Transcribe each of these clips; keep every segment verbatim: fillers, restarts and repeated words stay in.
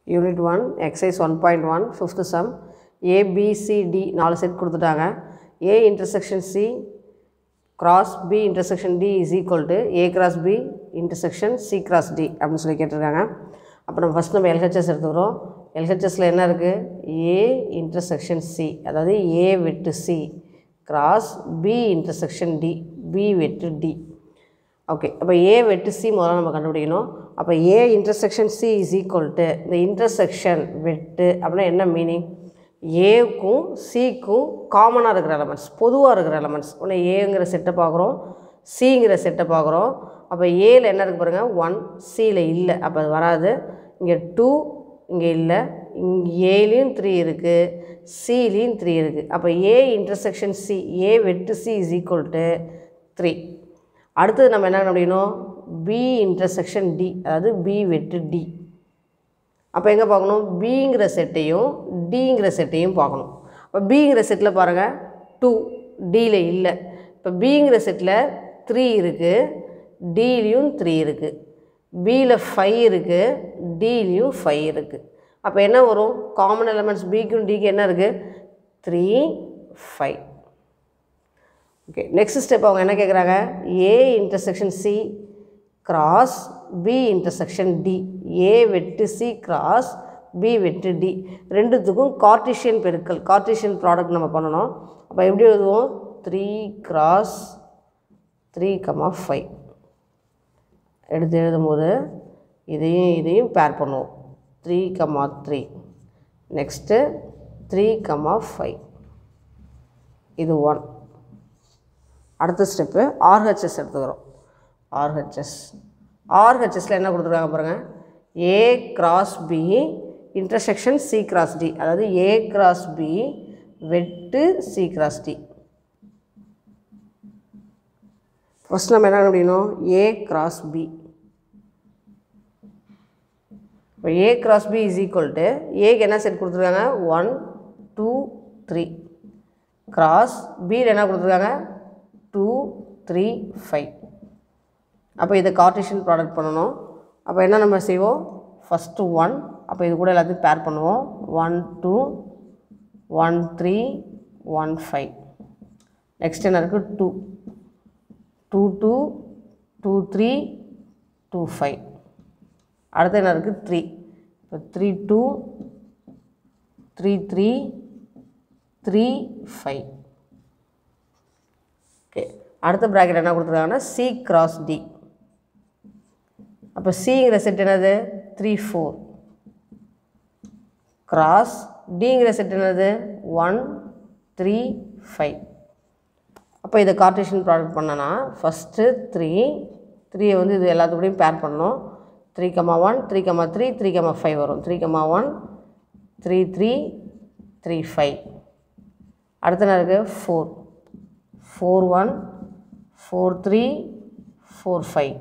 Unit one, exercise one point one, fifth sum. A, B, C, D நாலு set கொடுத்துட்டாங்க. A intersection C cross B intersection D is equal to A cross B intersection C cross D அப்படின்னு சொல்லி கேட்டிருக்காங்க. அப்போ நம்ம first நம்ம L H S எடுத்துக்கிறோம். L H Sல என்ன இருக்குது? A intersection C, அதாவது A வெட்டு C cross B intersection D, B வெட்டு D. ஓகே, அப்போ A வெட்டு C முதல்ல நம்ம கண்டுபிடிக்கணும். அப்போ A intersection C is equal to இந்த intersection வெட்டு அப்படின்னா என்ன மீனிங்? ஏக்கும் சிக்கும் காமனாக இருக்கிற எலமெண்ட்ஸ், பொதுவாக இருக்கிற எலமெண்ட்ஸ். ஒன்று ஏங்கிற செட்டை பார்க்குறோம், சிங்கிற செட்டை பார்க்குறோம். அப்போ ஏல என்ன இருக்குது பாருங்கள், ஒன், சியில் இல்லை, அப்போ அது வராது. இங்கே டூ இங்கே இல்லை, இங்கே ஏலேயும் த்ரீ இருக்குது, சிலேயும் த்ரீ இருக்குது. அப்போ ஏ இன்டர்செக்ஷன் சி, ஏ வெட்டு C is equal to three. அடுத்தது நம்ம என்ன கண்டுபிடிக்கணும்? பி இன்டர்செக்ஷன் டி, அதாவது பி வெட்டு டி. அப்போ எங்கே பார்க்கணும்? பிங்கிற செட்டையும் டிங்கிற செட்டையும் பார்க்கணும். இப்போ பிங்கிற செட்டில் பாருங்கள் டூ, டியில் இல்லை. இப்போ பிங்கிற செட்டில் த்ரீ இருக்குது, டிலையும் த்ரீ இருக்குது. பியில் ஃபைவ் இருக்குது, டிலையும் ஃபைவ் இருக்குது. அப்போ என்ன வரும்? காமன் எலமெண்ட்ஸ் பிக்கும் டிக்கு என்ன இருக்குது? Three, five. Okay, next step அவங்க என்ன கேட்குறாங்க? A intersection C cross B intersection D, A வெட்டு சி கிராஸ் பி வெட்டு டி, ரெண்டுத்துக்கும் கார்ட்டீசியன் பெருக்கல், கார்ட்டீசியன் ப்ராடக்ட் நம்ம பண்ணணும். அப்போ எப்படி எழுதுவோம்? Three cross three comma five எடுத்து எழுதும்போது இதையும் இதையும் பேர் பண்ணுவோம். Three comma three, next three comma five, இது ஒன். அடுத்த ஸ்டெப்பு ஆர்ஹெச்எஸ் எடுத்துக்கிறோம். ஆர்ஹெச்எஸ் ஆர்ஹெச்எஸில் என்ன கொடுத்துருக்காங்க பாருங்கள், A cross B intersection C cross D, அதாவது ஏ கிராஸ் பி வெட்டு சி கிராஸ் டி. ஃபஸ்ட் நம்ம என்ன கண்டுபிடிக்கணும்? A cross B. இப்போ A cross B is equal to ஏக்கு என்ன செட் கொடுத்துருக்காங்க? One, two, three. கிராஸ் பியில் என்ன கொடுத்துருக்காங்க? Two, three, five. அப்போ இதை கார்ட்டீசியன் ப்ராடக்ட் பண்ணணும். அப்போ என்ன நம்ம செய்வோம்? ஃபஸ்ட்டு ஒன், அப்போ இது கூட எல்லாத்தையும் பேர் பண்ணுவோம். One two, one three, one five. Next என்ன இருக்குது? Two, two two, two three, two five. அடுத்து என்ன இருக்குது? த்ரீ. இப்போ three two, three three, three five. Okay, அடுத்த ப்ராக்கெட் என்ன கொடுத்துருக்காங்கன்னா சி கிராஸ் டி. அப்போ சிங்கிற செட் என்னது? Three four. கிராஸ் டிங்கிற செட் என்னது? One, three, five. அப்போ இதை கார்ட்டீசியன் ப்ராடக்ட் பண்ணனா ஃபஸ்ட்டு த்ரீ, த்ரீயை வந்து இது எல்லாத்துக்கூடையும் பேர் பண்ணணும். Three comma one, three comma three, three comma five வரும். Three comma one, three three, three five. அடுத்து என்ன இருக்குது? Four, four one, four three, four five.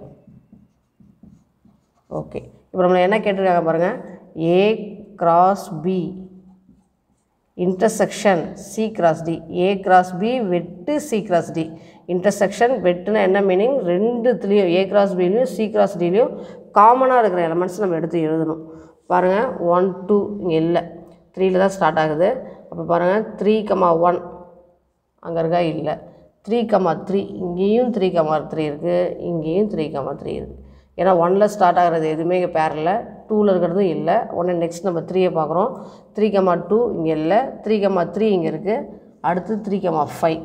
Okay, இப்போ நம்மளை என்ன கேட்டிருக்காங்க பாருங்கள், A cross B intersection C cross D, A cross B வெட்டு சி கிராஸ் டி. இன்டர்செக்ஷன் வெட்டுனா என்ன மீனிங்? ரெண்டுத்துலேயும் ஏ கிராஸ் பிலையும் சி கிராஸ் டிலையும் காமனாக இருக்கிற எலமெண்ட்ஸ் நம்ம எடுத்து எழுதணும். பாருங்கள், ஒன் டூ இங்கே இல்லை, த்ரீயில் தான் ஸ்டார்ட் ஆகுது. அப்போ பாருங்கள், த்ரீ கமா ஒன் அங்கே இருக்கா? இல்லை. த்ரீ கமா த்ரீ, இங்கேயும் த்ரீ கமா த்ரீ இருக்குது, இங்கேயும் த்ரீ கமா த்ரீ இருக்குது. ஏன்னா ஒன்னில் ஸ்டார்ட் ஆகிறது எதுவுமே இங்கே பேரில், டூவில் இருக்கிறதும் இல்லை. உடனே நெக்ஸ்ட் நம்ம த்ரீயை பார்க்குறோம். த்ரீ கமா டூ இங்கே இல்லை, த்ரீ கமா த்ரீ இங்கே இருக்குது, அடுத்து த்ரீ கமா ஃபைவ்.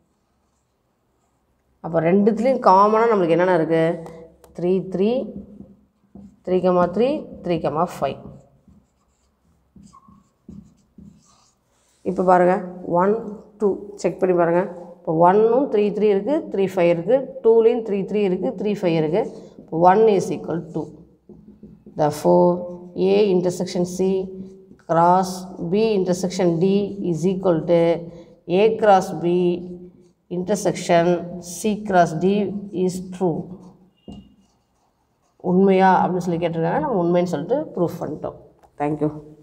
அப்போ ரெண்டுத்துலேயும் காமனாக நம்மளுக்கு என்னென்ன இருக்குது? Three three, three comma three, three comma five. இப்போ பாருங்கள், ஒன் டூ செக் பண்ணி பாருங்கள். இப்போ ஒன்னும் த்ரீ த்ரீ இருக்குது, த்ரீ ஃபைவ் இருக்குது, டூலேயும் த்ரீ த்ரீ இருக்குது, த்ரீ ஃபைவ் இருக்குது. இப்போ one is equal to. Therefore, A intersection C cross B intersection D is equal to A cross B intersection C cross D is true. உண்மையா அப்படின்னு சொல்லி கேட்டிருக்காங்க. நம்ம உண்மைன்னு சொல்லிட்டு ப்ரூஃப் பண்ணிட்டோம். தேங்க்யூ.